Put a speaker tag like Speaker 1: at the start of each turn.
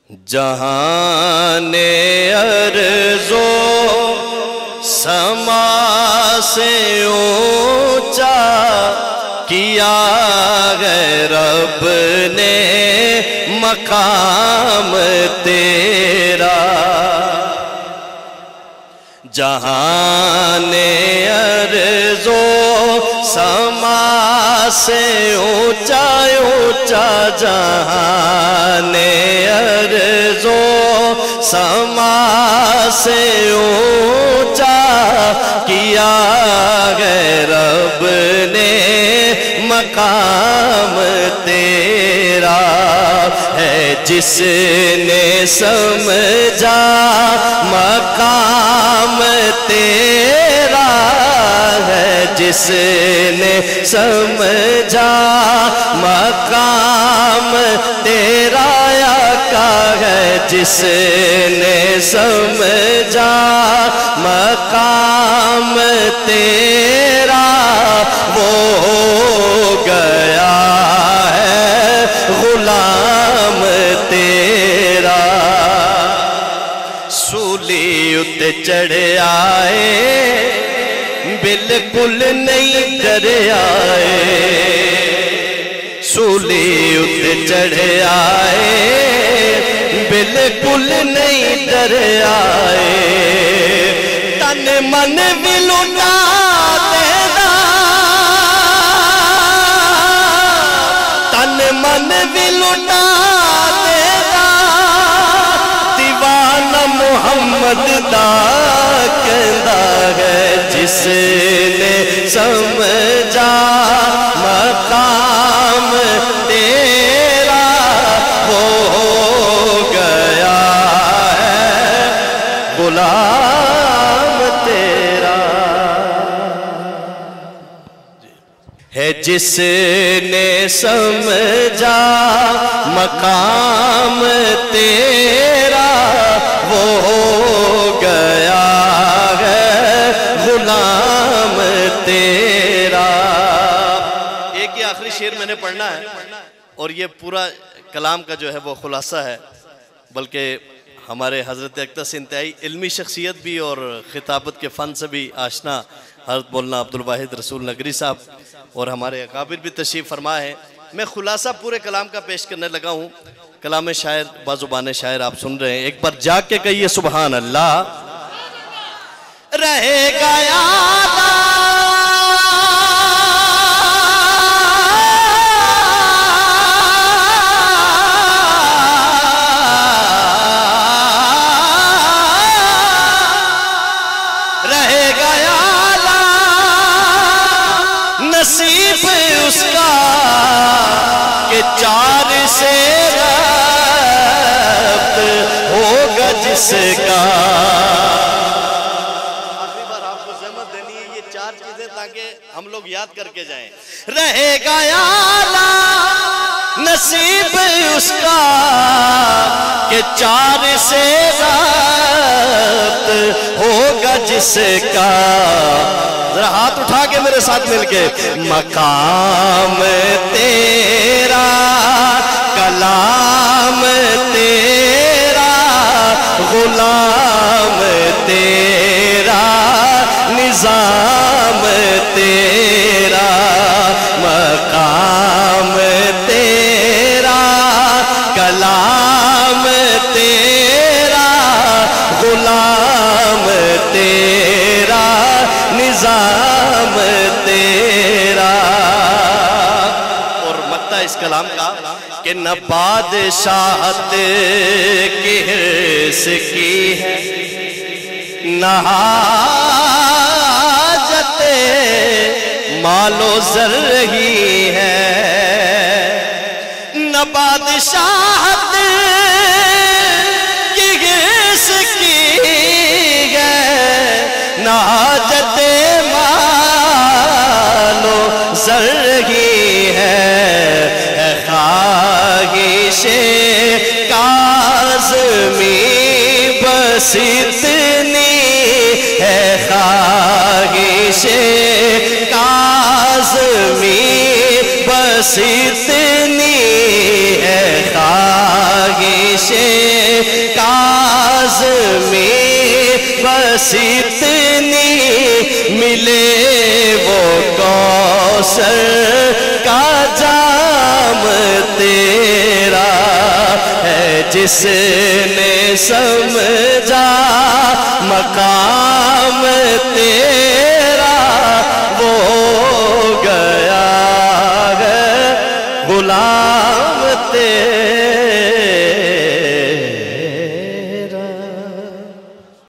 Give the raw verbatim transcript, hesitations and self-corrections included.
Speaker 1: جہان ارض و سما سے اونچا کیا ہے رب نے مقام تیرا، جہان ارض و سما سے اونچا اونچا، جہان ارض و سما سے اونچا کیا ہے رب نے مقام تیرا، ہے جس نے سمجھا مقام تیرا، ہے جس نے سمجھا مقام تیرا، آقا ہے جس نے سمجھا مقام تیرا، وہ ہو گیا ہے غلام تیرا، سولی اُتے چڑھ آئے بالکل نہیں ڈر آئے، سولی اُتے چڑھ آئے بالکل نہیں ڈر آئے، تن من بھی لٹا دینا، تن من بھی لٹا دینا، دیوانہ محمد دا کہندا ہے جس نے سمجھا مقام تیرا، وہ ہو گیا ہے غلام تیرا، ہے جس نے سمجھا مقام تیرا، وہ ہو گیا ہے غلام تیرا۔ ایک ہی آخری شعر میں نے پڑھنا ہے اور یہ پورا کلام کا جو ہے وہ خلاصہ ہے، بلکہ ہمارے حضرت اقدس سے انتہائی علمی شخصیت بھی اور خطابت کے فن سے بھی آشنا حضرت مولانا عبدالواحد رسول نگری صاحب اور ہمارے اکابر بھی تشریف فرما ہے۔ میں خلاصہ پورے کلام کا پیش کرنے لگا ہوں، کلام شاعر بازبان شاعر آپ سن رہے ہیں، ایک بار جاگ کے کہیے سبحان اللہ۔ رہے گا یاد نصیب اس کا کہ چار سے ربط ہوگا جس کا، آخری بار آپ کو زحمت دینی ہے یہ چار چیزیں تاکہ ہم لوگ یاد کر کے جائیں، رہے گا یالا نصیب اس کا کہ چار سے ربط ہوگا جس کا، ذرا ہاتھ اٹھا کے میرے ساتھ مل کے، مقام تیرا کلام تیرا غلام تیرا نظام تیرا، مقام تیرا کلام تیرا غلام تیرا نظام تیرا، اور مقطع اس کلام کا کہ نہ بادشاہت کی حرص کی ہے نہ حاجت مال و زر ہی ہے، نہ بادشاہت کی حرص کی ہے نہ حاجت مال و زر ہی ہے، ہے خواہش کاظمی بس اتنی، ہے خواہش کاظمی بس اتنی، ہے خواہش رسیدنی ملے وہ کوثر کا جام تیرا ہے، جس نے سمجھا مقام تیرا وہ گیا ہے غلام تیرا۔